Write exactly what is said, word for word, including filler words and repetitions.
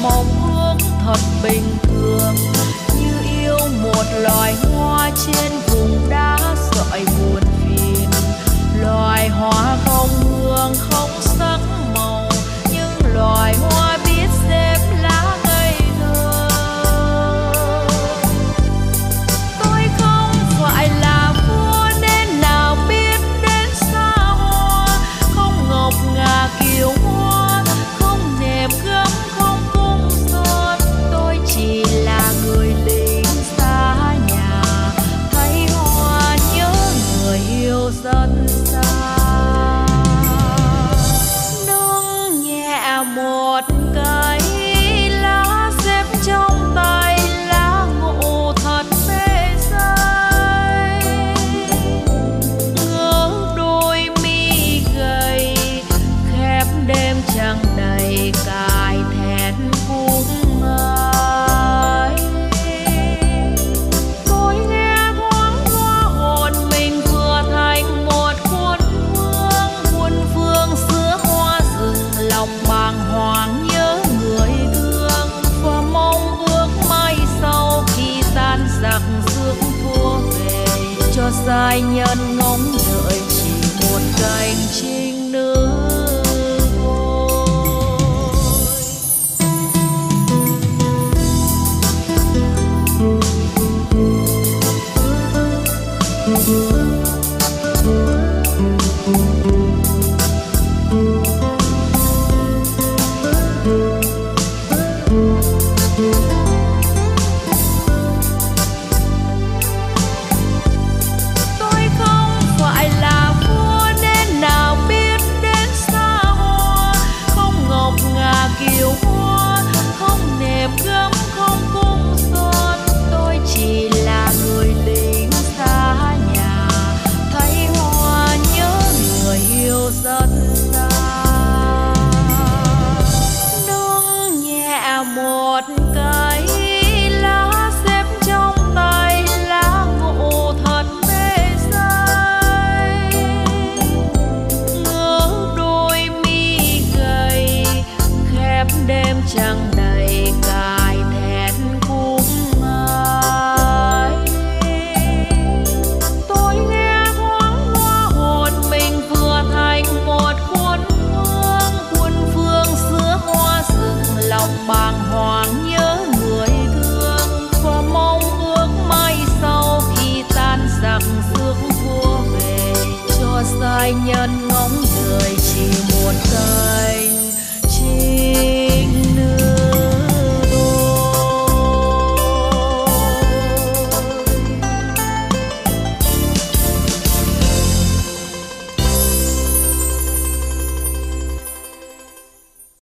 mong ước thật bình thường, như yêu một loài hoa trên vùng đá sỏi buồn phiền. Loài hoa không hương không sắc màu, nhưng loài hoa biết xếp lá ngây thơ. Tôi không phải là vua nên nào biết đến xa hoa, không ngọc ngà kiều hoa, không nệm gấm không cung son. Tôi chỉ là người lính xa nhà, thấy hoa nhớ người yêu rất xa. Nâng nhẹ một cái lá xếp trong tay, lá ngộ thật mê say. Ngỡ đôi mi gầy khép đêm trăng đầy, cài thẹn cũng ai. Tôi nghe thoáng hoa hồn mình vừa thành một quân vương, quân vương giữa hoa rừng, lòng bàng hoàng nhớ người thương và mong ước mai sau khi tan giặc sương thua về, cho giai nhân ngóng đợi chỉ một cánh chinh nữ Tôi không phải là vua nên nào biết đến xa hoa, không ngọc ngà kiều hoa, không nệm gấm không cung son. Tôi chỉ là người lính xa nhà, thấy hoa nhớ người yêu rất xa. Nâng nhẹ một cái lá xếp trong tay, lá ngộ thật mê say. Ngỡ đôi mi gầy khép đêm trăng đầy, cài thẹn cũng ai. Tôi nghe thoáng hoa hồn mình vừa thành một quân vương, quân vương giữa hoa rừng, lòng bàng hoàng